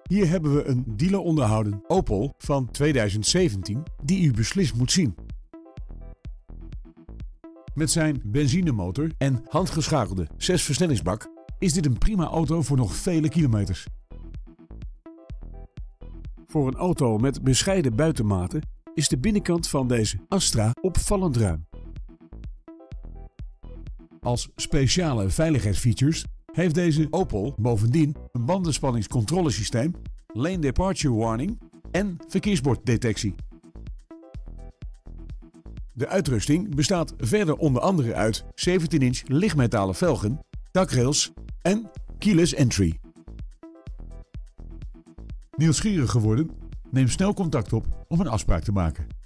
Hier hebben we een dealer onderhouden Opel van 2017 die u beslist moet zien. Met zijn benzinemotor en handgeschakelde 6-versnellingsbak is dit een prima auto voor nog vele kilometers. Voor een auto met bescheiden buitenmaten is de binnenkant van deze Astra opvallend ruim. Als speciale veiligheidsfeatures heeft deze Opel bovendien een bandenspanningscontrolesysteem, lane departure warning en verkeersborddetectie. De uitrusting bestaat verder onder andere uit 17-inch lichtmetalen velgen, dakrails en keyless entry. Nieuwsgierig geworden? Neem snel contact op om een afspraak te maken.